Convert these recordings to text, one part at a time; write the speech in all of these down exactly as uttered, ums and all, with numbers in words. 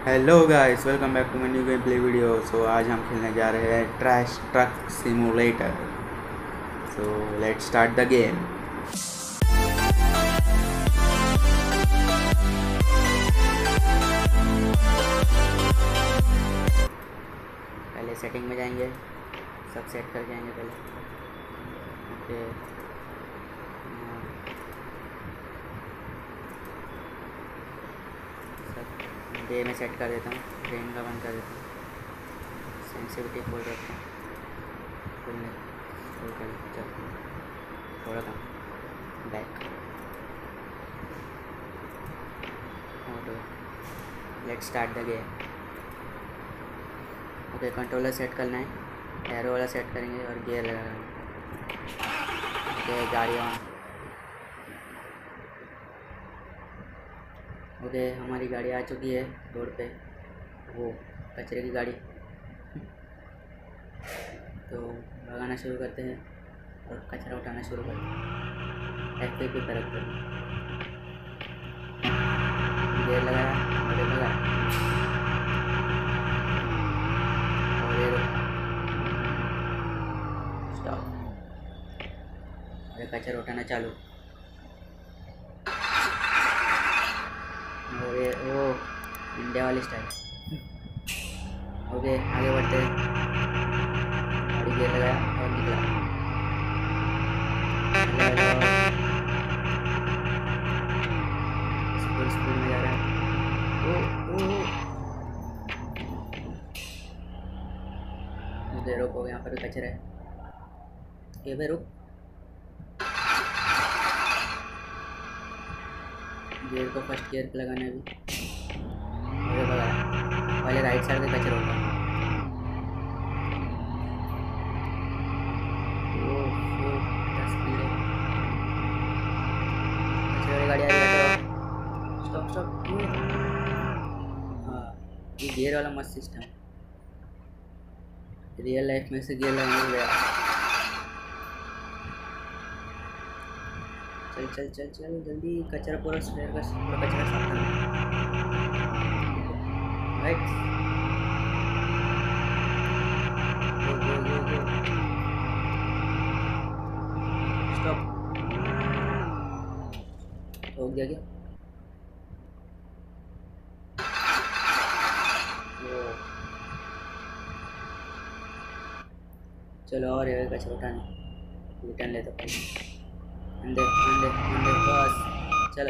Hello guys, welcome back to my new game play video. So आज हम खेलने जा रहे हैं trash truck simulator. So let's start the game. पहले सेटिंग में जाएंगे, सब सेट कर जाएंगे पहले। ओके, सब डे में सेट कर देता हूँ, ट्रेन का बंद कर देता हूँ, सेंसिटिविटी खोल देता हूँ, खोलने खोल कर चल थोड़ा था बैक। और let's start the game. Okay, controller set करना है, एरो वाला सेट करेंगे और गियर लगाना है। ओके, गाड़ी ऑन। ओके, हमारी गाड़ी आ चुकी है रोड पे, वो कचरे की गाड़ी। तो भगाना शुरू करते हैं और कचरा उठाना शुरू करते हैं। एफ पे पे रखते हैं, गियर लगाया, ब्रेक लगाया और ये स्टॉप। और कचरा उठाना चालू। और ये वो इंडिया वाली स्टाइल। ओके, आगे बढ़ते हैं। गाड़ी गियर लगाया और निकला। स्पीड स्पीड में जा रहा है। ओ ओ ओके, रोको, यहाँ पर भी कचरा है। ये भाई रुक, गियर को फर्स्ट गियर पे लगाना है अभी। मुझे पता है, पहले राइट साइड से कचरा होगा। ओ ओ क्या स्पीड है। कचरे वाली गाड़ी आ रही है, स्टॉप स्टॉप। हाँ, ये गियर वाला मस्त सिस्टम। रियल लाइफ में से गियर लगाने गया। चल चल चल चल जल्दी, कचरा पूरा स्प्रेयर का पूरा कचरा साफ करना। Right, go go go go, stop. हो गया क्या? वो चलो, और ये कचरा उठाने रिटर्न ले तो पहले अंदर अंदर अंदर बस। चलो,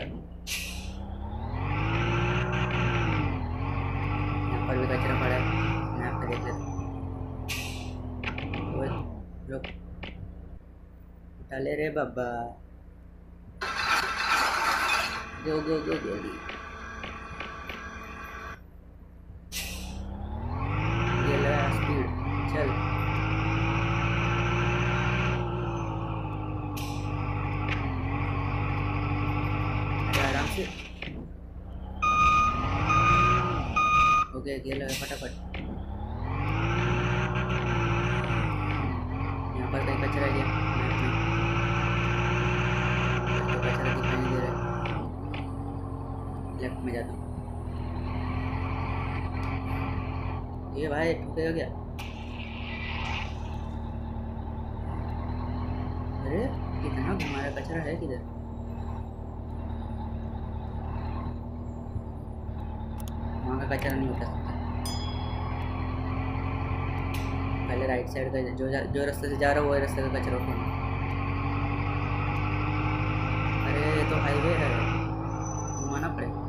यहाँ पर भी कचरा पड़ा है, मैं आपको देख लेता हूँ। रुक, उठा ले रे बाबा। गो गो गो जल्दी, ये लगा स्पीड। चल, आराम से। ओके, गियर लगा फटाफट। यहाँ पर कहीं कचरा गया, तो कचरा दिखाई नहीं दे रहा है। लेफ्ट में जाता हूँ। ये भाई ठुके हो गया। अरे कितना हमारा कचरा है किधर? वहाँ का कचरा नहीं उठा सकता। पहले राइट साइड का जो जो रास्ते से जा रहा है वो रास्ते का कचरा उठाना। अरे ये तो हाईवे है, घुमाना पड़ेगा।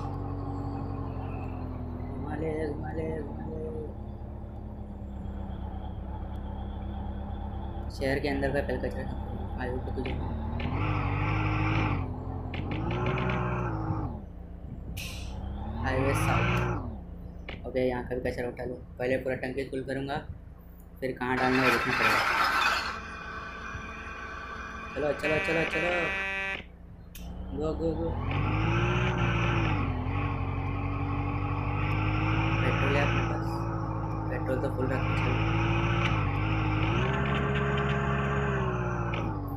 घुमा ले घुमा ले घुमा ले। शहर के अंदर का पहले कचरा हाईवे पे तुझे। Highway south. ओके, यहाँ का भी कचरा उठा लो। पहले पूरा टंकी फुल करूँगा, फिर कहाँ डालना है देखना पड़ेगा। चलो चलो चलो चलो, गो गो गो। पेट्रोल है अपने पास? पेट्रोल तो फुल रखना चाहिए।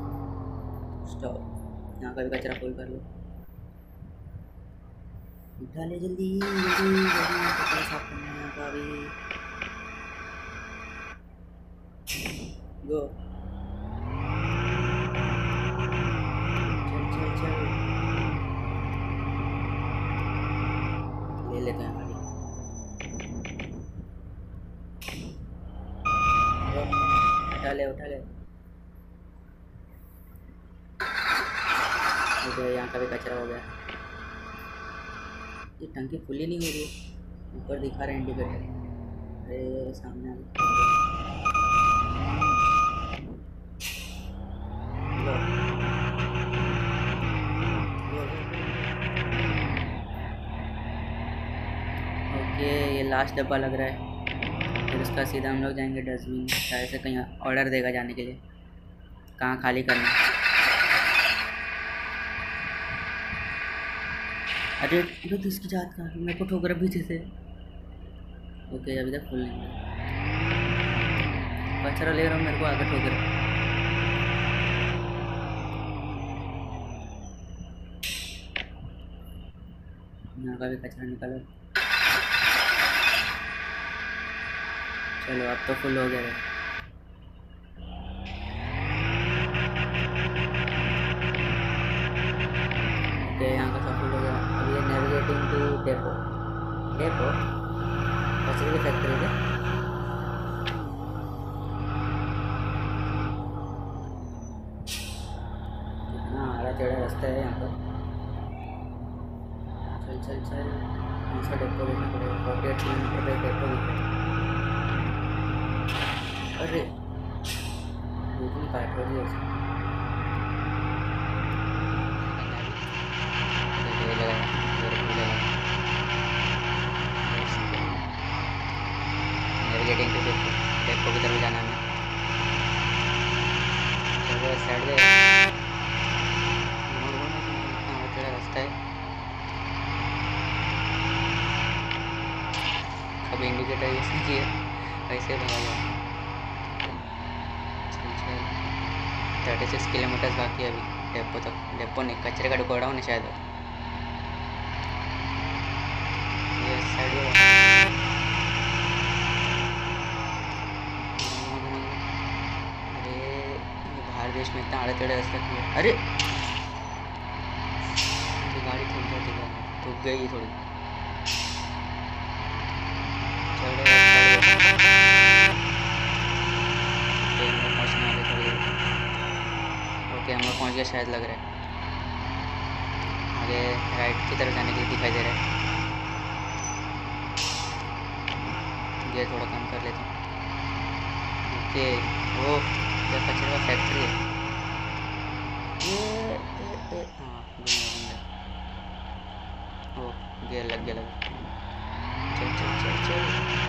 स्टॉप, यहाँ का भी कचरा फुल कर लो। उठा ले जल्दी जल्दी जल्दी, कपड़ा साफ करना है यहाँ का अभी। गो चल चल चल, ले लेते हैं गाड़ी। उठा ले उठा ले। मुझे यहाँ का भी कचरा हो गया। ये टंकी फुल ही नहीं हो रही है, ऊपर दिखा रहा है इंडिकेटर। अरे सामने ओके, ये लास्ट डब्बा लग रहा है। फिर उसका सीधा हम लोग जाएंगे डस्टबिन, शायद से कहीं ऑर्डर देगा जाने के लिए, कहाँ खाली करना। अरे अरे तो इसकी जात कहाँ, मेरे को ठोकर पीछे से। ओके अभी तक फुल नहीं है, कचरा ले रहा हूँ, मेरे को आगे ठोकर। यहाँ का भी कचरा निकालो। चलो अब तो फुल हो गया है। ओके यहाँ का सब फुल हो गया। अभी ये नेविगेटिंग टू डेपो। डेपो कचरे की फैक्ट्री है। कितना आड़ा चढ़ा रास्ता है यहाँ पर। चल चल चल, कौन सा डेपो देखना पड़ेगा। फोर्टी एट किलोमीटर पे डेपो दिख रहा है। अरे दूसरी काट रही है उसको। नेविगेटिंग टू डेपो, डेपो की तरफ जाना है। चलो साइड में तेरा रास्ता है। कभी इंडिकेटर यूज नहीं किया, ऐसे भगाया। थर्टी सिक्स किलोमीटर्स बाकी है अभी डेपो तक। डेपो नहीं, कचरे का गोडाउन है शायद। ये साइड में अरे ये बाहर देश में इतना आड़े टेढ़े रास्ता किया। अरे गाड़ी थक जाती है, थक गई थोड़ी। चलो पहुँचने वाले थोड़ी। ओके हम लोग पहुँच गए शायद, लग रहा है। आगे राइट की तरफ जाने के लिए दिखाई दे रहा है। गियर थोड़ा कम कर लेता हूँ। ओके वो क्या कचरे का फैक्ट्री है ये। हाँ घूमना घूमना। ओ गियर लग गया लग। चल चल चल चल,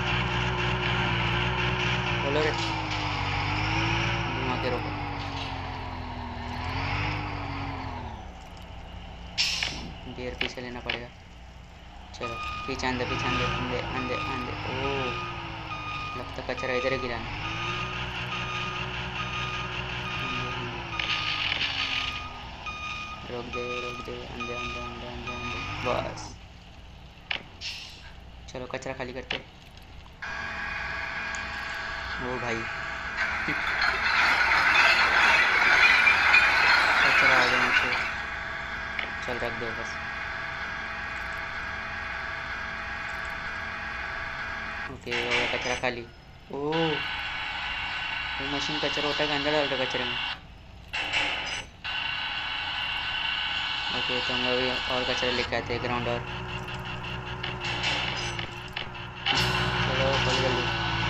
बोलो रे, घुमा के रोको। गियर पीछे लेना पड़ेगा। चलो पीछे आंदे पीछे आंदे आंदे आंदे आंदे। ओ लगता कचरा इधर ही गिराना। रोक दे रोक दे, आंदे आंदे आंदे आंदे आंदे, बस। चलो कचरा खाली करते। ओ भाई कचरा आ गया नीचे। चल रख दो बस। ओके हो गया कचरा खाली। ओ वो मशीन कचरा होता है कि अंदर डालता कचरे में। ओके तो हम लोग और कचरा लेके आते हैं ग्राउंड। और चलो खोल जल्दी।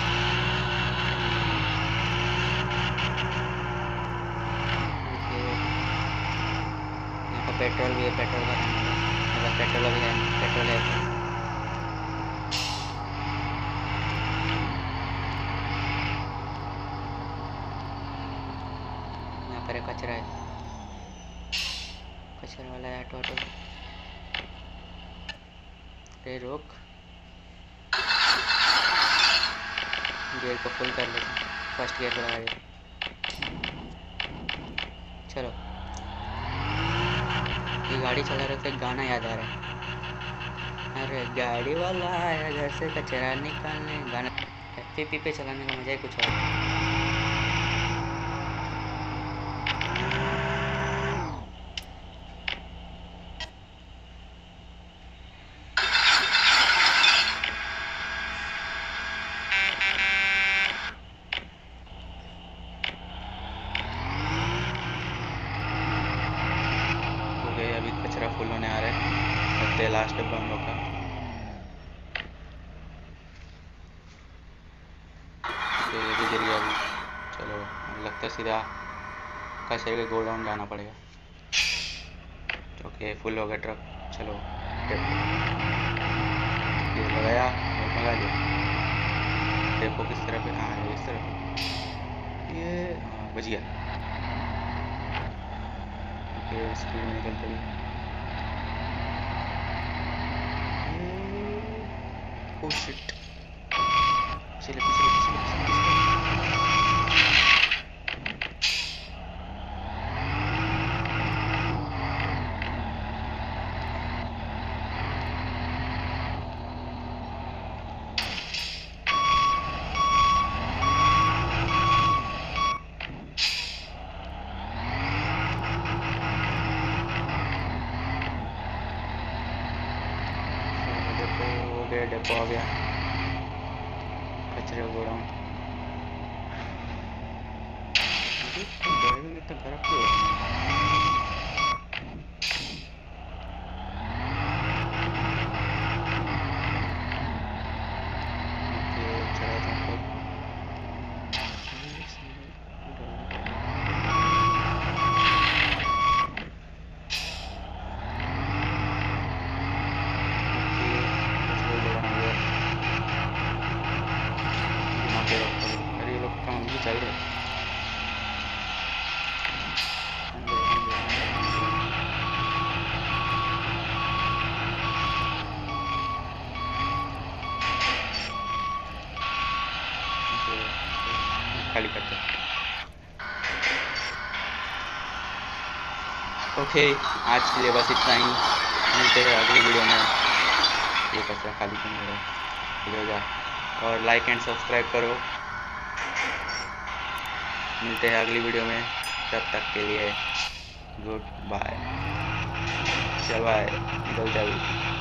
ओके यहाँ पर पेट्रोल भी है, पेट्रोल का अगर पेट्रोल भी है, पेट्रोल है तो। यहाँ पर कचरा है, कचरा वाला है ऑटो ऑटो। अरे रोक, गियर को फुल कर लेते हैं, फर्स्ट गियर पर लगा देते। चलो ये गाड़ी चला रहे थे, गाना याद आ रहा है। अरे गाड़ी वाला आया घर से कचरा निकालने। गाना एफ पी पे चलाने का मजा ही कुछ और है। हो गए, अभी कचरा फुल होने आ रहा है। लगता है लास्ट डब्बा हम लोग का। तो ये भी गिर गया अभी। चलो लगता है सीधा कचरे के गोडाउन जाना पड़ेगा। ओके फुल हो गया ट्रक। चलो ये लगाया और लगा दिया। डेपो किस तरफ है? हाँ इस तरफ। ये हाँ बच गया। ओके स्पीड में निकलते भी। ओह शिट, पिछले पिछले पिछले पिछले पिछले। डेपो आ गया, कचरे का गोडाउन। ड्राइविंग इतना खराब क्यों हो रहा है? अरे ये लोग काम भी चल रहे हैं। खाली करते हैं। ओके आज के लिए बस इतना ही। मिलते हैं अगली वीडियो में। ये कचरा खाली क्यों हो रहा है? और लाइक एंड सब्सक्राइब करो। मिलते हैं अगली वीडियो में, तब तक के लिए गुड बाय। चल बाय, निकल जाओ।